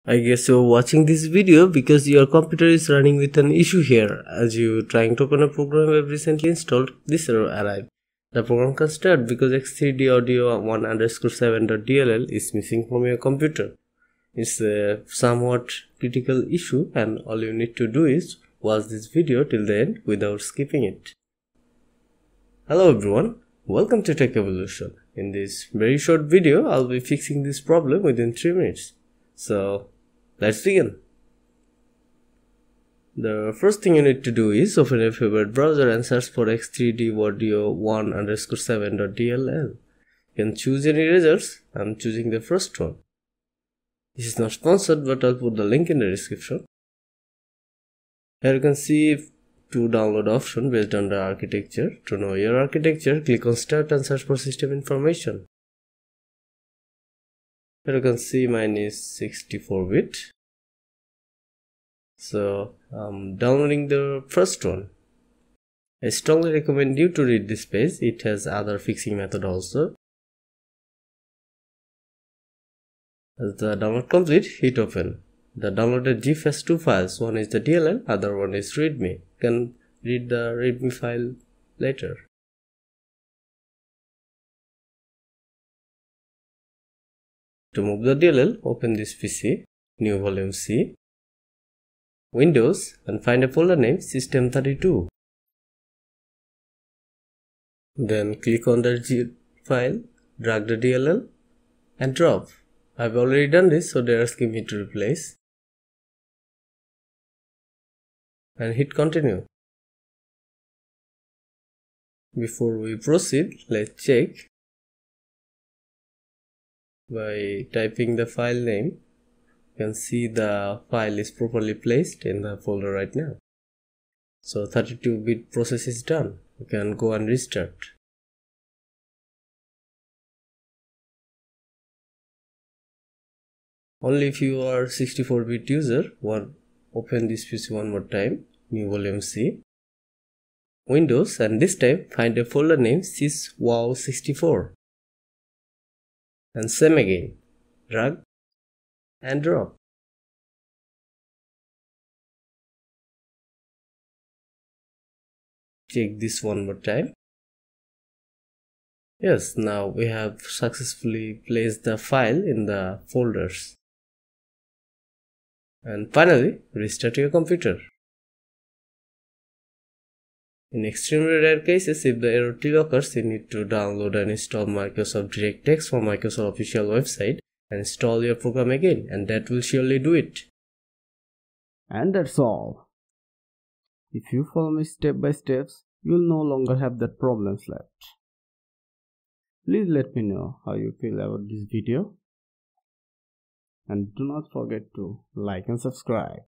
I guess you're watching this video because your computer is running with an issue here. As you trying to open a program I've recently installed, this error arrived. The program can start because x3d audio 1_7.dll is missing from your computer. It's a somewhat critical issue and all you need to do is watch this video till the end without skipping it. Hello everyone, welcome to Tech Evolution. In this very short video, I'll be fixing this problem within 3 minutes. So let's begin. The first thing you need to do is open your favorite browser and search for x3d audio 1_7.dll. You can choose any results. I'm choosing the first one. This is not sponsored, but I'll put the link in the description. Here you can see 2 download options based on the architecture. To know your architecture, click on Start and search for system information. Here you can see mine is 64-bit. So I'm downloading the first one. I strongly recommend you to read this page. It has other fixing method also. As the download complete, hit open. The downloaded zip has 2 files. One is the DLL, other one is readme. You can read the readme file later. To move the DLL, open this PC, new volume C, Windows, and find a folder named System32. Then click on the zip file, drag the DLL, and drop. I've already done this, so they're asking me to replace. And hit continue. Before we proceed, let's check by typing the file name. You can see the file is properly placed in the folder right now. So 32-bit process is done. You can go and restart. Only if you are 64-bit user, open this PC one more time, new volume C, Windows, and this time find a folder named syswow64. And same again, drag and drop. Check this one more time. Yes, now we have successfully placed the file in the folders. And finally, restart your computer. In extremely rare cases, if the error still occurs, you need to download and install Microsoft DirectX from Microsoft official website and install your program again, and that will surely do it. And that's all. If you follow me step by steps, you'll no longer have that problems left. Please let me know how you feel about this video. And do not forget to like and subscribe.